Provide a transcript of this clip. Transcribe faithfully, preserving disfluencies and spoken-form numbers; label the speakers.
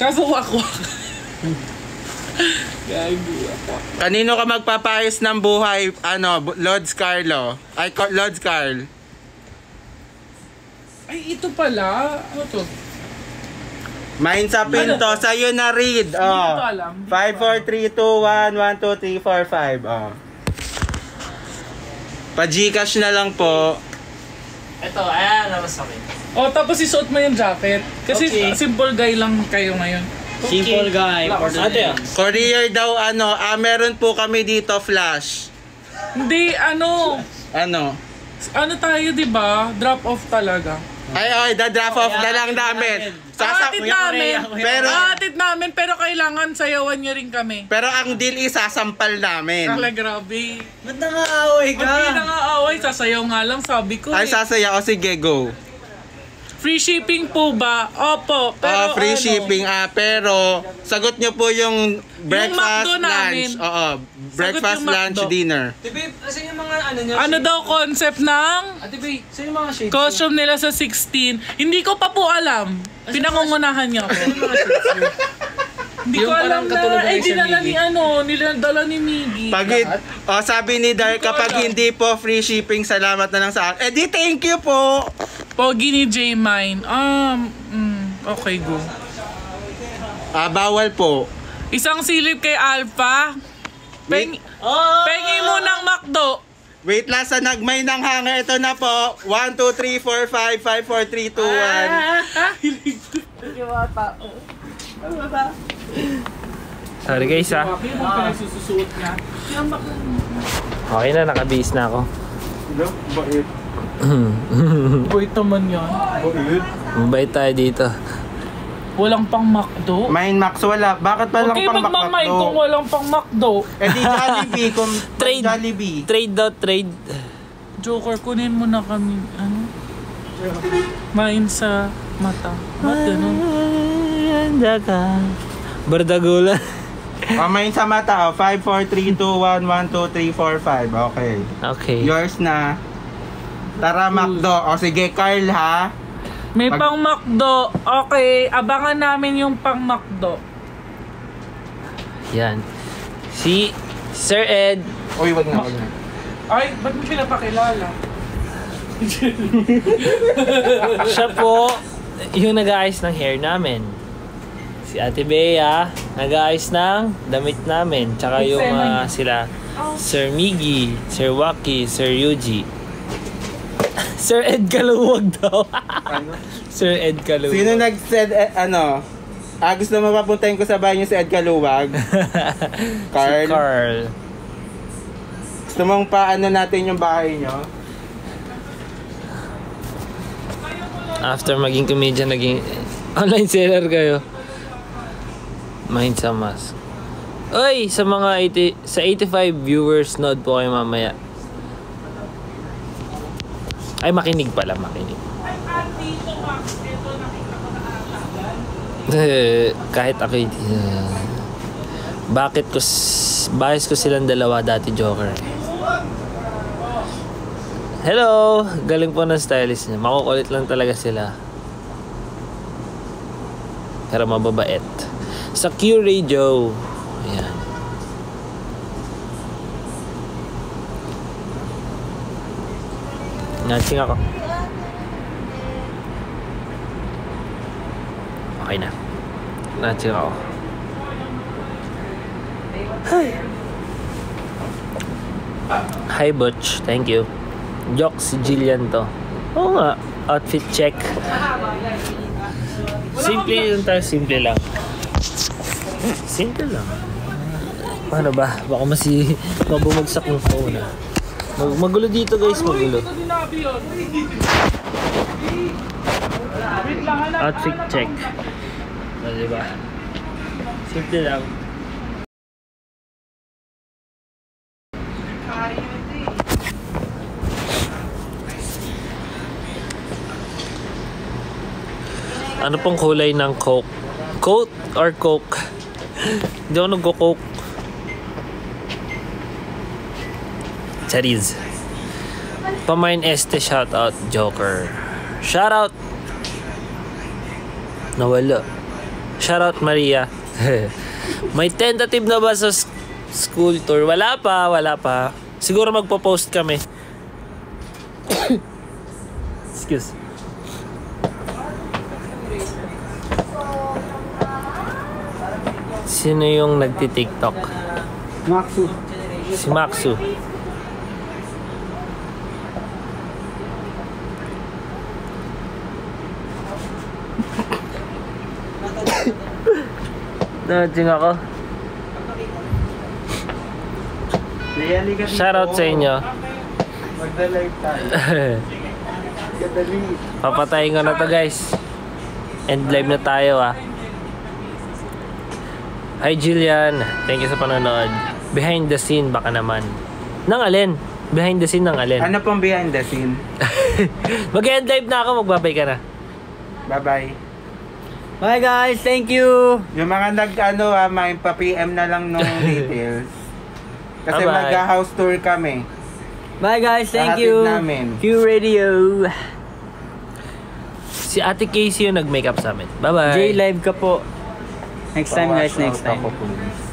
Speaker 1: Kaso wakwak. Gago ako.
Speaker 2: Kanino ka magpapayos ng buhay? Ano, Lods Carlo? Ay, Lods Carl.
Speaker 1: Ay, ito pala. Ano to?
Speaker 2: Main sa pinto. Sa'yo na read. Oh. five, four, three, two, one, one, two, three, four, five. Oh. Pa-Gcash na lang po.
Speaker 3: Ito, ayan, labas akin.
Speaker 1: Oh, tapos isuot mo yung jacket. Kasi
Speaker 3: okay.
Speaker 1: Simple guy lang kayo ngayon.
Speaker 3: Okay. Simple guy.
Speaker 2: Ate, courier daw, ano, ah, meron po kami dito, flash.
Speaker 1: Hindi, ano.
Speaker 2: Ano?
Speaker 1: Ano tayo, di ba? Drop off talaga.
Speaker 2: Ay, ay, da-drop off na lang namin.
Speaker 1: Atit namin.
Speaker 2: Pero,
Speaker 1: atit namin, pero kailangan sayawan nyo rin kami.
Speaker 2: Pero ang deal isasampal namin.
Speaker 1: Kala, grabe.
Speaker 3: Ba't nangaaway ka?
Speaker 1: Hindi nangaaway, sasayaw nga lang, sabi ko.
Speaker 2: Ay,
Speaker 1: eh.
Speaker 2: sasaya. O, sige, go.
Speaker 1: Free shipping po ba? Opo. Pero
Speaker 2: oh, free
Speaker 1: ano,
Speaker 2: shipping. Ah, pero, sagot nyo po yung breakfast,
Speaker 1: yung
Speaker 2: lunch. Oo, breakfast, lunch,
Speaker 1: McDo.
Speaker 2: dinner.
Speaker 3: Ate babe, saan yung mga ano nyo?
Speaker 1: Ano daw concept ng
Speaker 3: Ate babe, saan yung mga shades?
Speaker 1: costume nila sa sixteen? Hindi ko pa po alam. Pinangungunahan niyo ako. Hindi ko alam na. Eh, dinala ni ano, niladala ni Miggy.
Speaker 2: Pag, oh, sabi ni Dark, kapag hindi po free shipping, salamat na lang sa akin. Eh di, thank you po.
Speaker 1: Pogi ni J Mine. Um, mm, okay, go.
Speaker 2: Ah, bawal po.
Speaker 1: Isang silip kay Alpha. Peng,
Speaker 3: Oh!
Speaker 1: pengi mo ng McDo.
Speaker 2: Wait lang sa nagmay ng hanga. Ito na po. one, two, three, four, five, five, four, three, two, one.
Speaker 4: Sorry guys ah. Okay na, nakabihis na ako.
Speaker 2: Bait.
Speaker 1: Wait naman yan.
Speaker 4: Mabait tayo dito.
Speaker 1: Walang pang McDo.
Speaker 2: Main Max wala. Bakit pa lang
Speaker 1: Okay,
Speaker 2: pang
Speaker 1: magmamain
Speaker 2: McDo?
Speaker 1: kung walang pang McDo.
Speaker 2: Eh di Jollibee. Kung
Speaker 4: Trade.
Speaker 2: Jollibee.
Speaker 4: Trade daw, trade.
Speaker 1: Joker, kunin mo na kami. Ano? Main sa mata. Ba't ganun?
Speaker 4: Handa ka. Bardagula.
Speaker 2: Oh, main sa mata. Oh. five, four, three, two, one, one, two, three, four, five. Okay.
Speaker 4: Okay.
Speaker 2: Yours na. Tara, McDo. O sige, Carl ha.
Speaker 1: May
Speaker 2: Pag-
Speaker 1: pang McDo. Okay, abangan namin yung pang McDo.
Speaker 4: Yan. Si Sir Ed.
Speaker 2: Uy, wag na, wag na.
Speaker 1: Ay, ba't mo pinapakilala?
Speaker 4: Siya po yung nag-aayos ng hair namin. Si Ate Bea, nag-aayos ng damit namin. Tsaka yung uh, sila, Sir Miggy, Sir Waki, Sir Yuji. Sir Ed Kaluwag daw.
Speaker 2: Ano?
Speaker 4: Sir Ed Kaluwag.
Speaker 2: Sino nag-said, eh, ano? Ah, gusto mo papuntahin ko sa bahay niyo si Ed Kaluwag? Carl?
Speaker 4: Si Carl.
Speaker 2: Gusto mong paano natin yung bahay niyo?
Speaker 4: After maging comedian, naging online seller kayo. Mind sa mask. Oy, sa mga eighty, sa eighty-five viewers, nod po kayo mamaya. Ay, makinig pala, makinig. Eh, kahit ako, uh, bakit ko, bias ko silang dalawa dati, Joker. Hello! Galing po ng stylist niya. Makukulit lang talaga sila. Pero mababait. Sa Q Radio. Ayan. Natsing ako. Okay na. Natsing ako. Hi. Hi Butch. Thank you. Joke si Jillian to. Oo nga. Outfit check. Simple yun tayo. Simple lang. Simple lang. Paano ba? Baka masi mabumagsak yung phone ah. Mag magulo dito guys. Magulo. Outfit check. O, diba? Simple lang. Ano pong kulay ng Coke? Coke or Coke? Hindi ako nag-Coke. Chariz. Pamain este shoutout Joker. Shoutout. Nawala. Shoutout Maria. May tentative na ba sa s- school tour? Wala pa, wala pa. Siguro magpo-post kami. Excuse. Sino yung nagti-TikTok?
Speaker 2: Maxu.
Speaker 4: Si Maxu. Naging ako. Shoutout sa inyo.
Speaker 2: Magda-live tayo. Kadali.
Speaker 4: Papatayin ko na to guys. End live na tayo ah. Hi Jillian, thank you sa panonood. Behind the scene baka naman. Nang alin? Behind the scene ng alin?
Speaker 2: Ano pong behind the scene?
Speaker 4: Mag-end live na ako, magbabay ka na.
Speaker 2: Bye-bye.
Speaker 3: Bye guys, thank you.
Speaker 2: Yung mga nag ano ah, may pa-P M na lang nung details. Kasi
Speaker 4: Bye-bye.
Speaker 2: mag-house tour kami.
Speaker 3: Bye guys, thank
Speaker 2: Hahatid
Speaker 3: you.
Speaker 2: namin.
Speaker 3: Q Radio.
Speaker 4: Si Ate Casey yung nag-makeup sa amin. Bye-bye.
Speaker 3: J Live ka po. Next time guys, next
Speaker 2: Pa-wash out
Speaker 3: time.
Speaker 2: ako, please.